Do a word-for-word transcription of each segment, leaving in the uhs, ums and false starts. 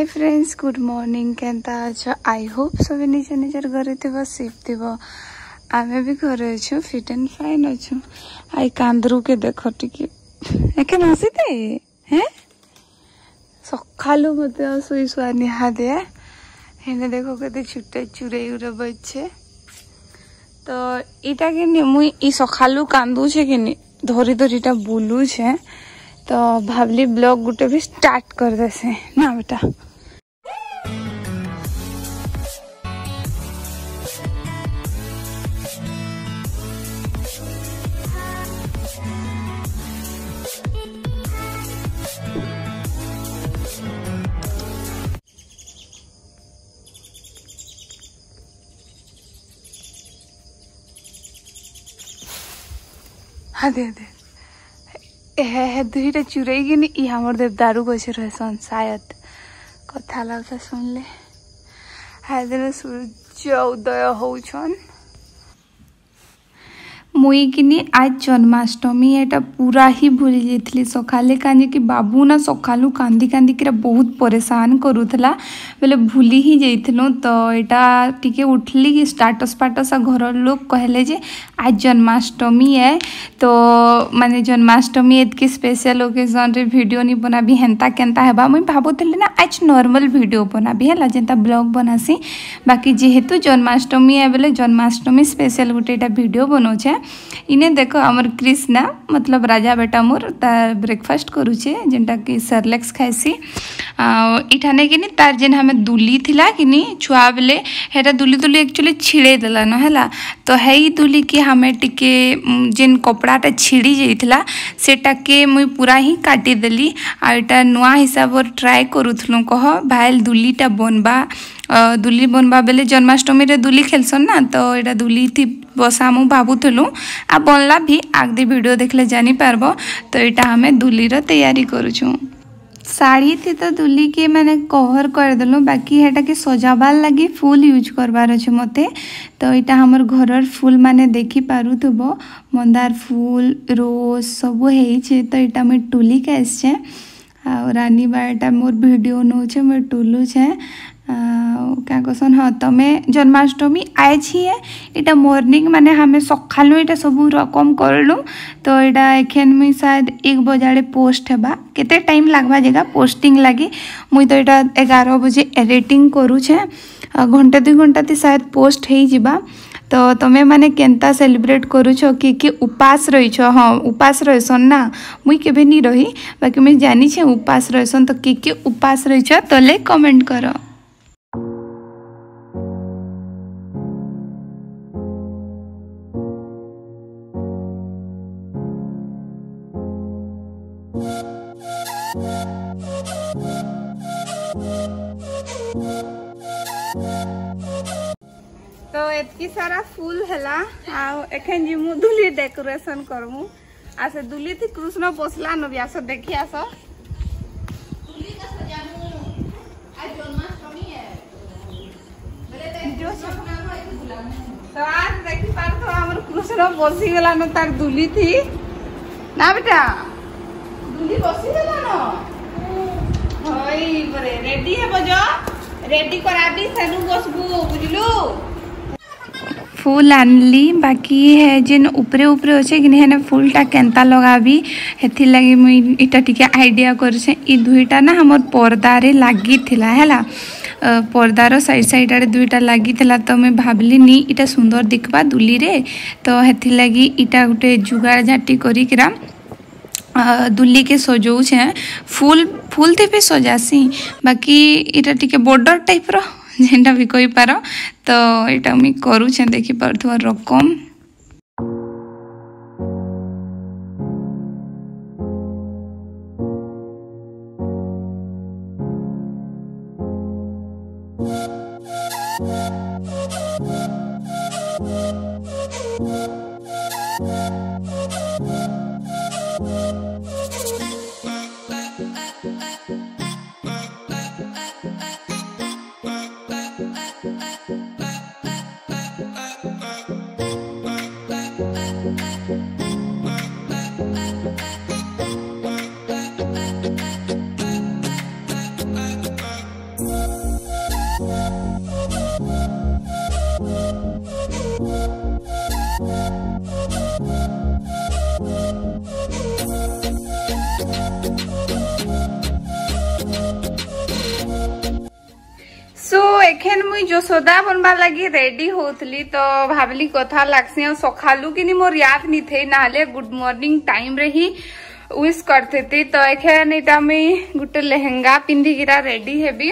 हाय friends, good morning. केनता अच्छा? I hope सब निज निजर घरे थे सेफ थे। आमे भी घरे अच्छु, फिट एंड फाइन अच्छु। आई कांदरू के देख टिके एके हसीते हैं सखालू मत शुई शुआ निहा दे हेने देखो के छुटे चुरे उरे बचे। तो इटा के मुई ई सखालू कांदू छे कि धरी धरीटा बुलू छे। तो भावली ब्लॉग गुटे भी स्टार्ट कर देसे ना बेटा। हाँ दे दे हे हे दुईटा चुरई कि इ हमर देवदारू गछे रहसन शायद कथा लागता सुनले। हाय दिन सूर्य उदय होउछन। मुई किनी आज जन्माष्टमी एटा पूरा ही भूली जाइथली सखाले काजे कि बाबू ना सखालू कांदी कांदी कि बहुत परेशान करूथला बेले भूली ही जाइथलु। तो एटा टिके उठली कि स्टाटस पाटस घर लोग कहले जे आज जन्माष्टमी है तो माने जन्माष्टमी एतकी स्पेशल ओकेजन रे वीडियो नहीं बनाबी हेंता केंता हेबा। मुई भाबुथली ना आज नॉर्मल वीडियो बनाबी हैला जेंता ब्लॉग बनासी। बाकी जेहेतु जन्माष्टमी है बेले जन्माष्टमी स्पेशल गोटे एटा वीडियो बनौछे। इने देखो हमर कृष्णा मतलब राजा बेटा मोर तार ब्रेकफास्ट करूछे जेंटा कि सरलेक्स खाइसी। इठाने कि तार जेन हमें दुली थिला कि छुआ बेले हेटा दुली दुली एक्चुअली छिड़े देला न हैला। तो हेई दुली कि हमें टिके जेन कपड़ाटा छिड़ी जाइथिला सेटा के मुई पूरा ही काटी देली। आ एटा नुआ हिसाब ट्राए करूथलु कह भाइल दुलीटा बनबा दुली बनबा बेले जन्माष्टमी रे दुली खेलसन ना। तो एटा दुली थी बसा मु भाबुथलु आ बनला भी आगदी वीडियो देखले जानी पारबो। तो एटा हमें दुली रो तैयारी करूछु। साड़ी थी तो दुली के मैंने कवर कर देलु बाकी हेटा के सजाबार लगी फूल यूज करबार अच्छे मते। तो यहाँ हमर घर फूल माने देखी पारुथबो मंदार फूल रोज सब है। तो यहाँ मुझे टुली के आसचे आ रानी बाटा मोर वीडियो नौचे मोर टुलू छे क्या कहसन। हाँ तमें जन्माष्टमी आज ही है इटा मॉर्निंग माने हमें सखालु इटा सब रकम करलु। तो यहाँ एखेन मुई शायद एक बजाड़े पोस्ट हेबा केते टाइम लागबा जगह पोस्टिंग लगी। मुई तो यहाँ एगारह बजे एडिटिंग करूछे घंटे दुई घंटा ती शायद पोस्ट हो जिबा। तो तमें माने केंता सेलिब्रेट करूछ कि कि उपास रहीछ? हाँ उपास रहसन ना मुई केबे नहीं रही बाकी मुई जानी छे उपास रहसन। तो कि कि उपास रहीछ तले कमेंट करो। तो एतकी सारा फूल हैला आ एखन जी मु दुली डेकोरेशन करमु। आ से दुली थी कृष्ण बसला न बियास देखि आस दुली का सजामु। आज जन्माष्टमी है बरे जो सपना भाई बुलामु। तो आज देखि पार तो हमर कृष्ण बसी गेला न तार दुली थी ना बेटा दुली बसी गेला न होई बरे रेडी है बजो रेडी कराबी सेनु बसबू बुझलु। फूल आनली बाकी है जेन उपरे उपरे अच्छे कि हेने फूलटा केंता लगाबी हेथि लगी मुई इटा टिके आइडिया करछे। ई दुईटा ना हमर पर्दा रे लागी थिला हैला पर्दार साइड साइड आड़े दुईटा लागी थिला। तो मैं भाबली नी इटा सुंदर दिखबा दुली रे। तो हेथि लगी इटा गुटे जुगाड़ झाटी करी किरा दुली के सजौ छे फूल फूल थे भी सजासी। बाकी इटा टिके बॉर्डर टाइप रो जेंटा भी कोई पारो। तो यहाँ मुझे करूँ देखी पार रकम। एखेन मुई जसोदा बनवा लगी रेडी होतली तो भाबली कथा लागसी और सखालू कि मोर याद नहीं थे नाले गुड मॉर्निंग टाइम रे ही विश करते थे। तो एखेन इटा मुई गुटे लेहेंगा पिंधि गिरा रेडी हेबी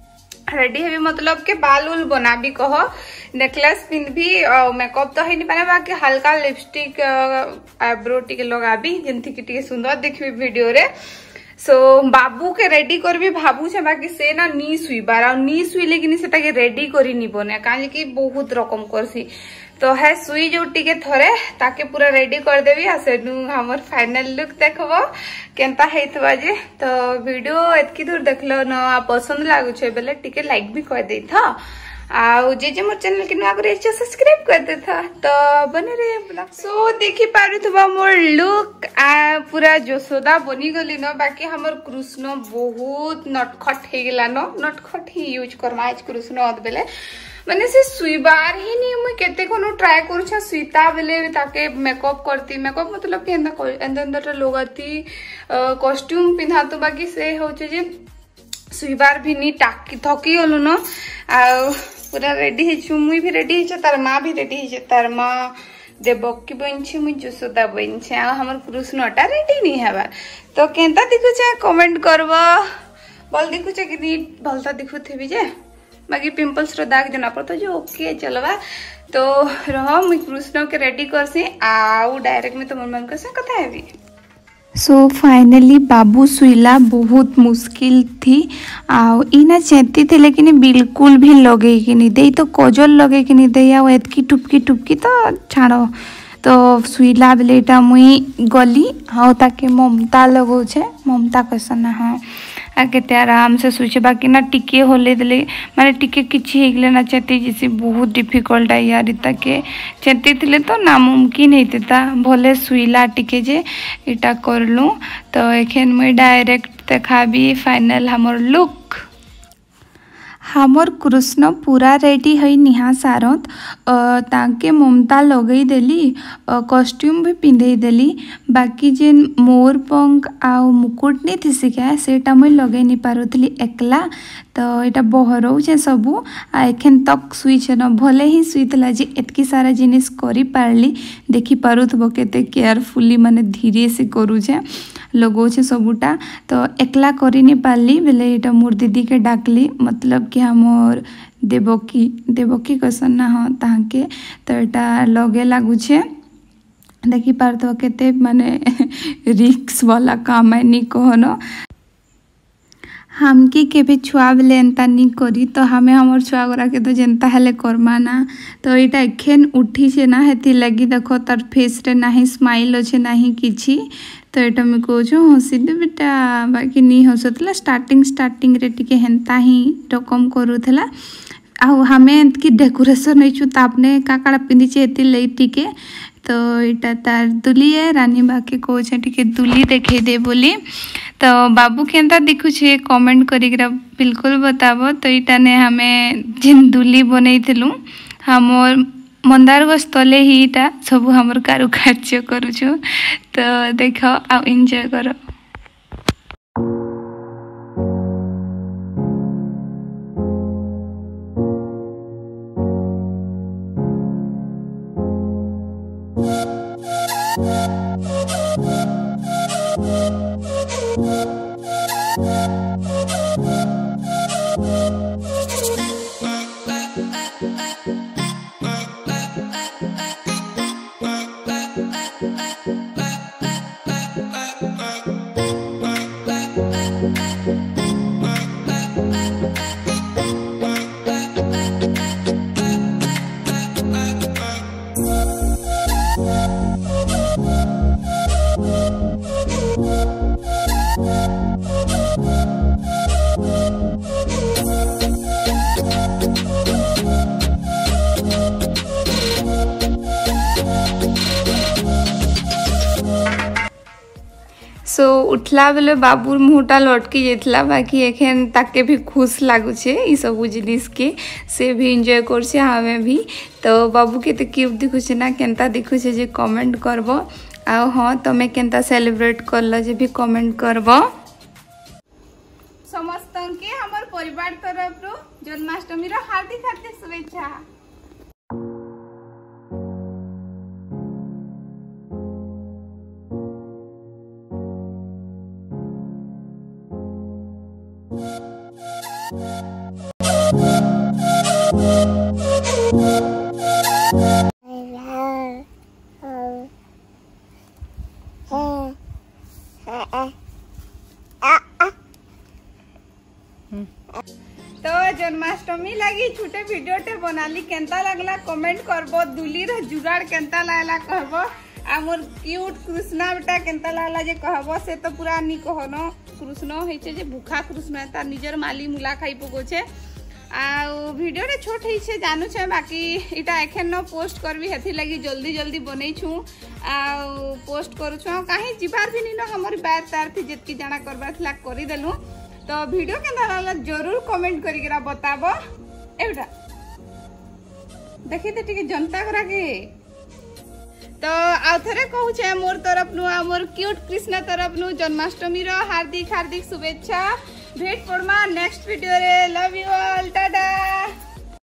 रेडी हेबी मतलब के बाल उल बनाबी कह नेकलेस पिंधबी और मेकअप तो है नहीं पारे बाकी हल्का लिपस्टिक आईब्रो टिके लगाबी जेंति कि टिके सुंदर देखबी वीडियो रे। सो so, बाबू के रेडी करबी भाबू छे बाकी से ना नी सुईबार आ नी सुईले कि सेटा के रेडी करी नी बने काहे कि बहुत रकम करसी तो है सुई जो टिके थरे ताके पूरा रेडी कर देबी आ सेनु हमर फाइनल लुक देखबो केनता हेतबा जे। तो वीडियो एतकी दूर देखलो न आ पसंद लागु छे बेले टिके लाइक भी कर देई था आ जे जे मोर चैनल के नुआ करे सब्सक्राइब कर दे था तो बने रहे ब्लॉग। सो देखि पारु थबा मोर लुक आ पूरा जसोदा बनी गली न बाकी हमर कृष्ण बहुत नटखट हे गेला न नटखट ही यूज करमा आज कृष्ण अद बेले माने से सुईबार ही नहीं मुई केते कोनो ट्राई करू छ सुईता बेले ताके मेकअप करती मेकअप मतलब के अंदर अंदर अंदर लोगती कॉस्ट्यूम पिन्हा तो बाकी से हो जे सुईबार भी नी टाकी थकी गलु न आ पूरा रेडी हे मुई भी रेडी हे तार माँ भी रेडी हे तार माँ देवकी बन छे मुई जसोदा बन छे आ हमर कृष्णटा रेडी नहीं हेबार तो केनता दिखु छे कमेंट करबो बोल दिखु छे कि नी भलता दिखु थेबी जे बाकी पिंपल्स रो दाग जना पड़तो जो ओके चलवा तो रहो मुई कृष्ण के रेडी करसी आउ डायरेक्ट में तो मन मन से कथा हेबी। सो फाइनली बाबू सुईला बहुत मुश्किल थी आ इना चेती थे लेकिन बिल्कुल भी लगे कि नहीं दे तो कजल लगे कि नहीं दे आ एतकी टुपकी टुपकी तो छाड़ो तो सुईला बेलेटा मुई गली हाँ ताके ममता लगो छे ममता कैसन हाँ आ केते आराम से सुचे बाकी ना टिके होले देले माने टिके किछि हेगले ना चेती जैसे बहुत डिफिकल्ट है यार इता के चेती थिले तो नामुमकिन हेतेता भले सुईला टिके जे इटा करलु। तो एखेन मुई डायरेक्ट देखाबी फाइनल हमर लुक हमर कृष्ण पूरा रेडी है निहा सारत ताके ममता लगई देली कॉस्ट्यूम भी पिंधे देली बाकी जेन मोर पंख आउ मुकुट नहीं थी सिका सेटा मुई लगे नहीं पारुथली एकला तो यहाँ बहरौ छे सबू आ एखेन तक सुई छे न भले ही सुईतला जे एतकी सारा जिनिस करी पारली देखि पारुथबो केते केयरफुली माने धीरे से करू छे लगो छे सबूटा तो एकला करी नहीं पारली बेले यहाँ मोर दीदी के डाकली मतलब कि हमर देवकी देवकी कैसन ना हाँ ताके तो यहाँ लगे लागू छे देखि पारथबो केते माने रिक्स वाला काम है नी कहनो हमके केबे छुआ बेले एंता नी करी तो हमें हमर छुआ गोरा के तो जेंता हेले करमा ना तो इटा एखेन उठी छे ना हेती लगी देखो तार फेस रे नाही स्माइल अच्छे नाही किछि तो एटा मैं कहूँ हसी दे बेटा बाकी नी हसुला स्टार्टिंग स्टार्टिंग रे टिके हेंता ही रकम करूला आउ हमें कि डेकोरेशन होइछु तापने का काड़ा पिंधि छे एती लई टिके तो इटा तार दुली है रानी बाकी कहूँ टिके दुली देखे दे बोली तो बाबू केनता दिखु छे कमेंट करिकरा बिल्कुल बताबो। तो इटा ने हमें जिन दुली बनैथिलु हमर मंदार गछ तले ही इटा सब हमर कारुकार्य करूछु तो देखो आ एंजॉय करो। सो so, उठला बेले बाबूर मुहटा लटकी जाइला बाकी एखेन ताके भी खुश लगुचे ये सब जिनिस के से भी एंजॉय करछे हमें भी। तो बाबू के तो क्यूट दिखुचे ना केनता दिखुचे जे कमेंट करबो आ हाँ तमे केनता सेलिब्रेट करल जे भी कमेंट करबो। समस्त के हमर परिवार तरफ रो जन्माष्टमी रो हार्दिक हार्दिक शुभेच्छा। तो जन्माष्टमी लगी छोटे वीडियो टे बनाली केंता लगला कमेंट करबो। दुली रे जुगाड़ केंता लागला कहबो। आमर क्यूट कृष्णा बेटा केंता लागला जे कहबो। से तो पूरा नी कहनो कृष्ण होइछे जे भूखा कृष्ण तार निजर माली मुला खाई पको छे। आ वीडियो रे छोट होइछे जानू छे बाकी इटा एखन न पोस्ट करबी हेथि लगी जल्दी जल्दी बनै छु आ पोस्ट करू छु। काहे जिबार भी नी न हमर बात तार थी जेतकी जाना करबा थला करि देलु। तो वीडियो केंता लागला जरूर कमेंट करी करा बताबो। एटा देखि ते टिके जनता करा के तो आउ थरे कहू छे मोर तरफ नु आ मोर क्यूट कृष्ण तरफ नु जन्माष्टमी रो हार्दिक हार्दिक शुभेच्छा। भेट पड़मा नेक्स्ट वीडियो रे। Love you all Tata.